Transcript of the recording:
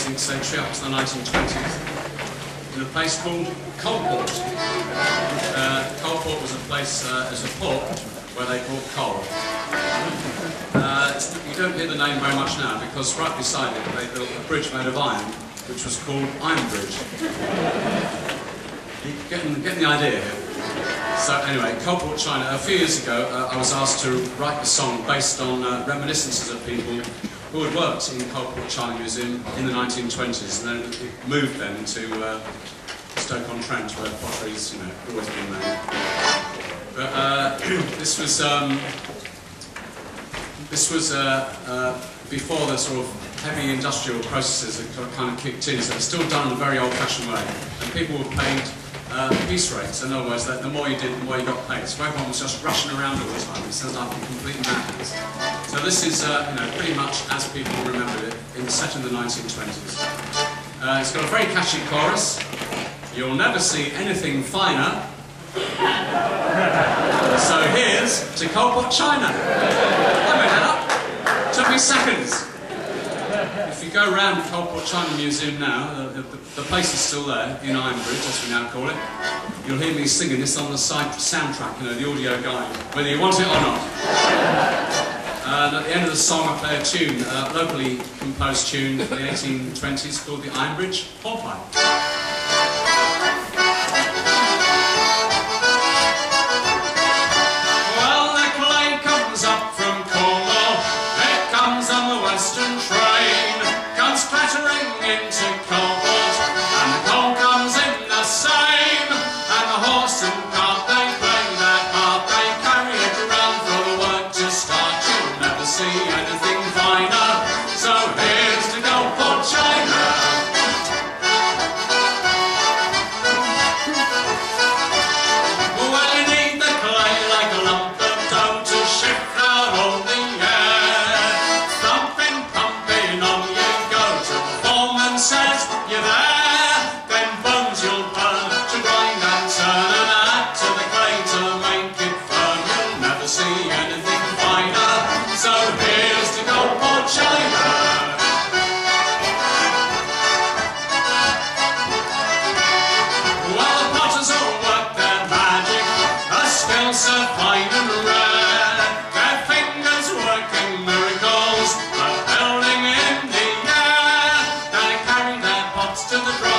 18th century up to the 1920s in a place called Coalport. Coalport was a place, as a port, where they brought coal. You don't hear the name very much now because right beside it they built a bridge made of iron, which was called Iron Bridge. You're getting the idea here. So anyway, Coalport, China. A few years ago, I was asked to write a song based on reminiscences of people who had worked in Coalport China Museum in the 1920s, and then it moved then to Stoke-on-Trent, where pottery's, always been made. But this was before the sort of heavy industrial processes that kind of kicked in, so it's still done in a very old-fashioned way, and people were paid piece rates. In other words, the more you did, the more you got paid. So everyone was just rushing around all the time. It sounds like a complete madness. So this is, pretty much as people remembered it, set in the 1920s. It's got a very catchy chorus. You'll never see anything finer. So here's to Coalport, China. I made that up. Took me seconds. If you go around the Coalport China Museum now, the place is still there, in Iron Bridge, as we now call it. You'll hear me singing this on the soundtrack, the audio guide, whether you want it or not. And at the end of the song I play a tune, a locally composed tune from the 1820s called the Iron Bridge Hornpipe. Into Coalport, and the coal comes in the same, and the horse and cart they play their part, they carry it around for the work to start. You'll never see anything finer, so here's to Coalport, China. Well, you need the clay like a lump of dough to shift out all the air, thumping, pumping on you go to says you're there, then bones you'll burn to grind and turn and add to the clay to make it firm. You'll never see anything finer, so here's to Coalport, China. Well, the potters all work their magic, a skill so fine and rare, their fingers working miracles, a building in the air. To the